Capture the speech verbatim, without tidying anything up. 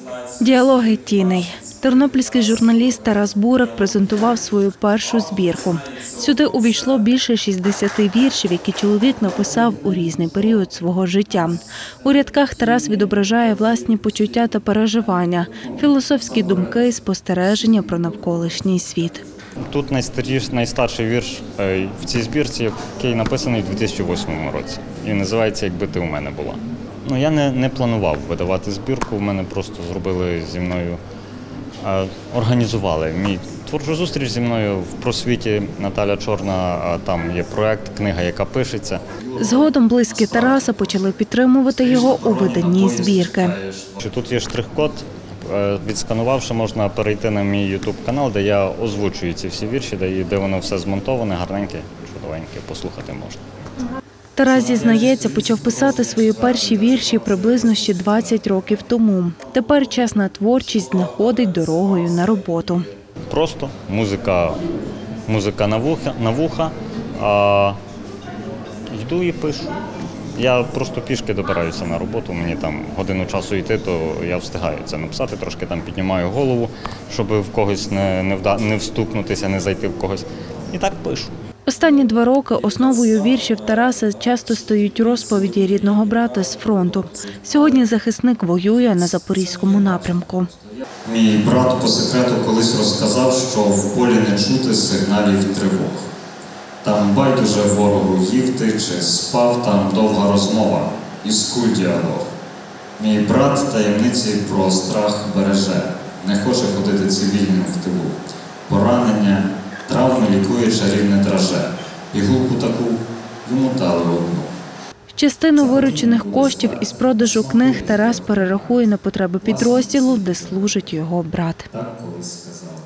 Діалоги тіней. Тернопільський журналіст Тарас Бурак презентував свою першу збірку. Сюди увійшло більше шістдесяти віршів, які чоловік написав у різний період свого життя. У рядках Тарас відображає власні почуття та переживання, філософські думки, спостереження про навколишній світ. Тут найстаріший, найстарший вірш в цій збірці, який написаний у дві тисячі восьмому році. І називається «Якби ти у мене була». Ну, я не, не планував видавати збірку, в мене просто зробили зі мною, е, організували мій творчу зустріч зі мною в просвіті Наталя Чорна, там є проєкт, книга, яка пишеться. Згодом близькі Тараса почали підтримувати його у виданні збірки. Тут є штрих-код, відсканувавши, можна перейти на мій ютуб-канал, де я озвучую ці всі вірші, де воно все змонтоване, гарненьке, чудовеньке, послухати можна. Тарас зізнається, почав писати свої перші вірші приблизно ще двадцять років тому. Тепер час на творчість знаходить дорогою на роботу. Просто музика, музика на вуха, на вуха а йду і пишу. Я просто пішки добираюся на роботу, мені там годину часу йти, то я встигаю це написати, трошки там піднімаю голову, щоб в когось не, не, вда, не вступнутися, не зайти в когось. І так пишу. Останні два роки основою віршів Тараса часто стають розповіді рідного брата з фронту. Сьогодні захисник воює на Запорізькому напрямку. Мій брат по секрету колись розказав, що в полі не чути сигналів тривог. Там байдуже ворогу їв ти чи спав, там довга розмова, із куль діалог. Мій брат таємниці про страх береже, не хоче ходити цивільним в тилу. Поранення, травми лікує чарівне драже, пігулку таку йому дали одну. Частину виручених коштів із продажу книг Тарас перерахує на потреби підрозділу, де служить його брат.